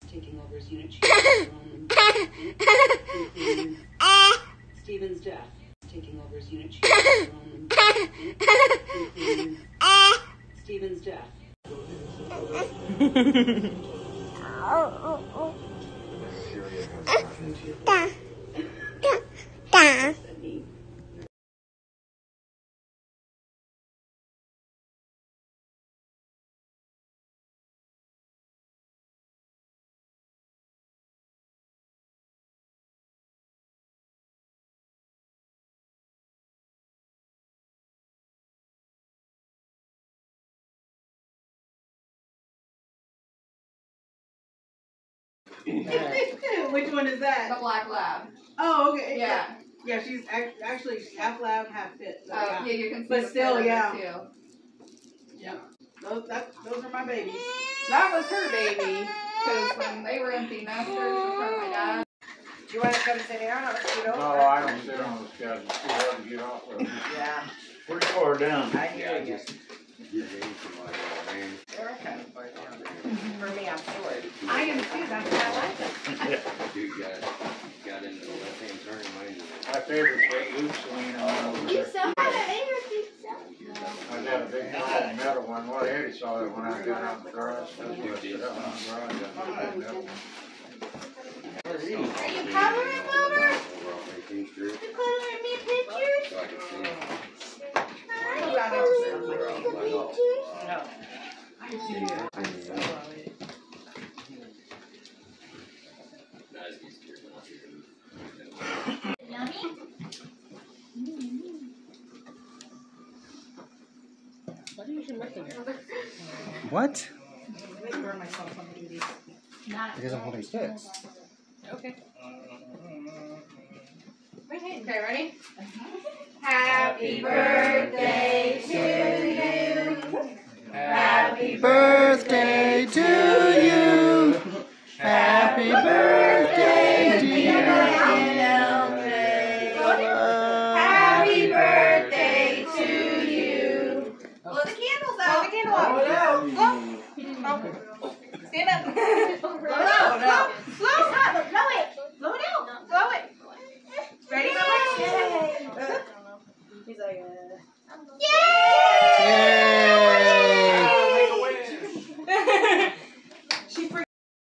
taking over as unit chief. Stephen's death, taking over as unit chief. Stephen's death. Which one is that? The black lab. Oh, okay. Yeah. Yeah, she's actually half lab, half fit. So Yeah, you can see. But the still, yeah. Too. Yeah. Those are my babies. That was her baby. Because when they were empty nesters, with my dad. Do you want to come sit down or you don't? No, I don't sit on the schedule. It's too hard to get off of. Yeah. Pretty far down. I hear you. They're kind of far down. For me, I'm short. I am too. That's why I like it. Dude got into the left-hand turn lane. My favorite big loop swing on over there. I got a big metal one. Well, Eddie saw it when I got out in the garage. That's what I stood up in the garage. I got a big metal one. Are you coloring, Mama? You coloring me pictures? So I could see. You got it. No. I do. I'm so worried. Yummy? What are you making here? What? I burn myself on duty. Because I'm holding sticks. Okay. Okay, ready? Happy birthday to you. Happy Birthday to you. Happy birthday, dear. Happy birthday to you. Blow the candles out. Blow the candle out. Stand up.